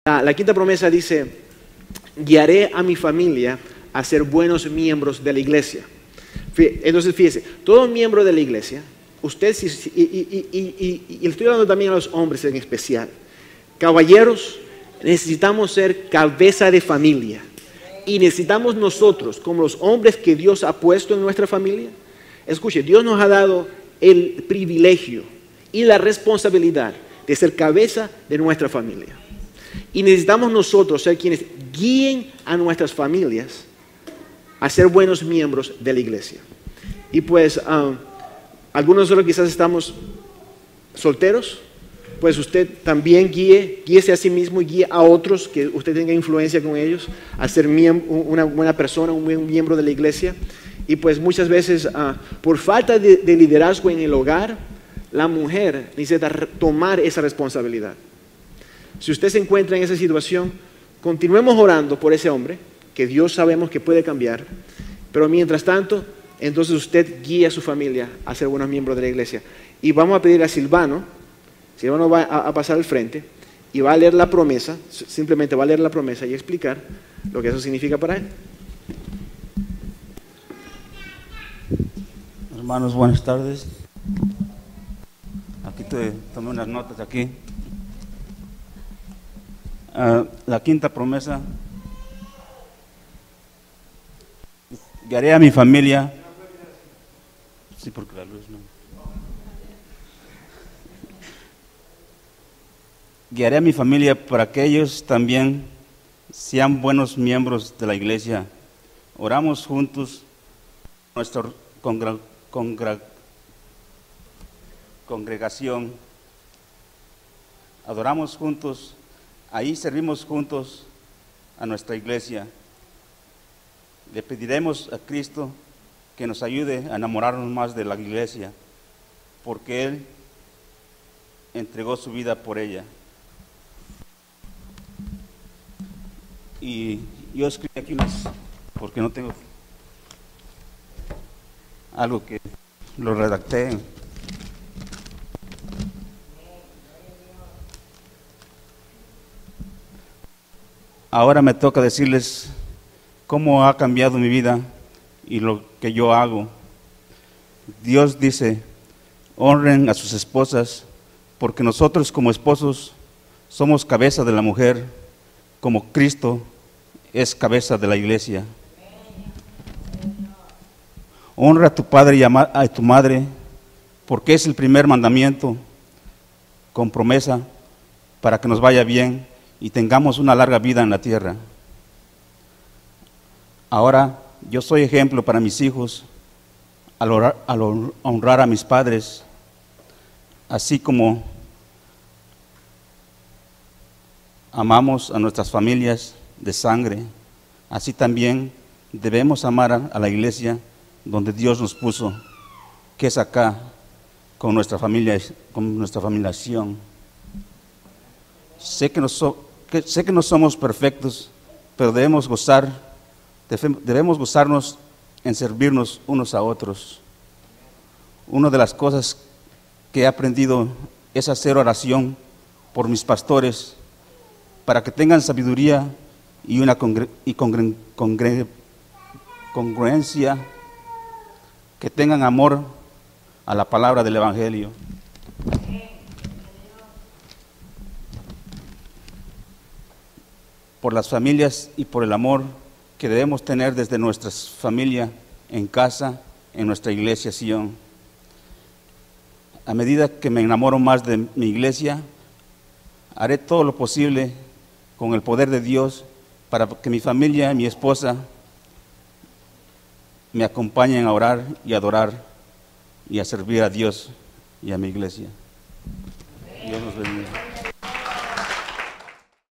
La quinta promesa dice, guiaré a mi familia a ser buenos miembros de la iglesia. Entonces, fíjese, todo miembro de la iglesia, usted, y estoy hablando también a los hombres en especial, caballeros, necesitamos ser cabeza de familia. Y necesitamos nosotros, como los hombres que Dios ha puesto en nuestra familia, escuche, Dios nos ha dado el privilegio y la responsabilidad de ser cabeza de nuestra familia. Y necesitamos nosotros ser quienes guíen a nuestras familias a ser buenos miembros de la iglesia. Y pues, algunos de nosotros quizás estamos solteros, pues usted también guíese a sí mismo y guíe a otros, que usted tenga influencia con ellos, a ser una buena persona, un buen miembro de la iglesia. Y pues muchas veces, por falta de liderazgo en el hogar, la mujer necesita tomar esa responsabilidad. Si usted se encuentra en esa situación, continuemos orando por ese hombre, que Dios sabemos que puede cambiar, pero mientras tanto, entonces usted guía a su familia a ser buenos miembros de la iglesia. Y vamos a pedir a Silvano va a pasar al frente y va a leer la promesa, simplemente va a leer la promesa y explicar lo que eso significa para él. Hermanos, buenas tardes. Aquí tomé unas notas aquí. La quinta promesa: guiaré a mi familia. Sí, porque la luz no. Guiaré a mi familia para que ellos también sean buenos miembros de la iglesia. Oramos juntos, nuestra congregación. Adoramos juntos, ahí servimos juntos a nuestra iglesia. Le pediremos a Cristo que nos ayude a enamorarnos más de la iglesia, porque Él entregó su vida por ella. Y yo escribí aquí porque no tengo algo que lo redacté. Ahora me toca decirles cómo ha cambiado mi vida y lo que yo hago. Dios dice, honren a sus esposas, porque nosotros como esposos somos cabeza de la mujer, como Cristo es cabeza de la iglesia. Honra a tu padre y a tu madre, porque es el primer mandamiento con promesa para que nos vaya bien y tengamos una larga vida en la tierra. Ahora yo soy ejemplo para mis hijos al honrar a mis padres, así como amamos a nuestras familias de sangre, así también debemos amar a la iglesia donde Dios nos puso, que es acá con nuestra familia, con nuestra familiación. Sé que no somos perfectos, pero debemos gozarnos en servirnos unos a otros. Una de las cosas que he aprendido es hacer oración por mis pastores, para que tengan sabiduría y una congruencia, que tengan amor a la palabra del Evangelio. Por las familias y por el amor que debemos tener desde nuestra familia, en casa, en nuestra iglesia Sion. A medida que me enamoro más de mi iglesia, haré todo lo posible con el poder de Dios para que mi familia y mi esposa me acompañen a orar y adorar y a servir a Dios y a mi iglesia. Dios nos bendiga.